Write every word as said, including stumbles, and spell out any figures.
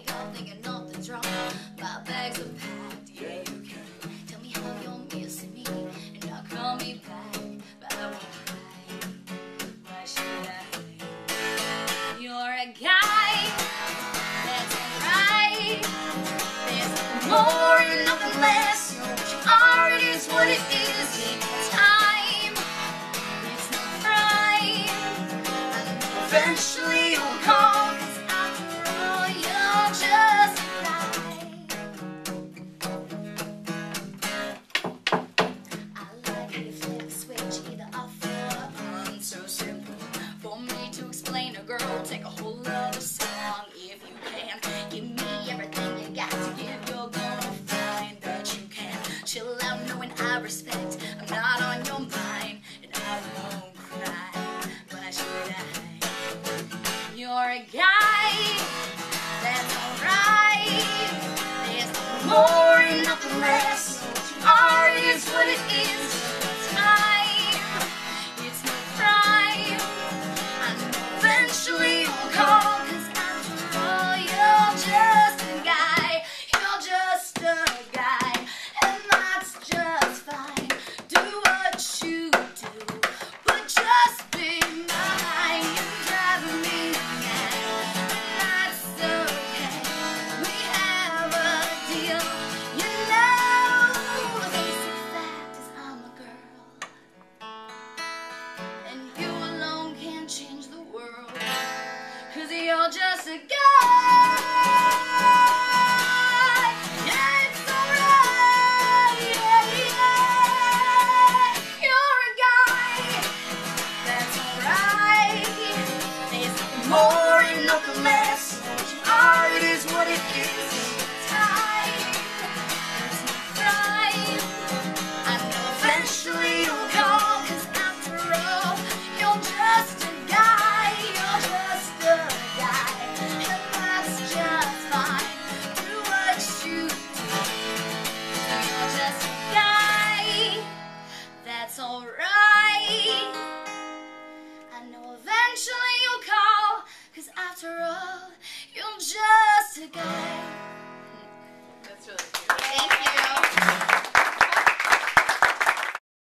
you're thinking of the drum. My bags are packed, yeah you can. Tell me how you're missing me, and now call me back. But I won't cry, why should I? You're a guy, that's alright. There's nothing more and nothing less. What you are, it is what it is. Take your time, it's no crime. And eventually you'll come, 'cause after all, you're just a guy. I like it if they switch either off or on. So simple for me to explain a girl. Take a whole other song if you can. Give me everything you got to give. You're gonna find that you can chill out knowing I respect. I'm not on your mind and I won't cry. Why should I? You're a guy, that's alright. There's nothing more and nothing less. What you are is what it is.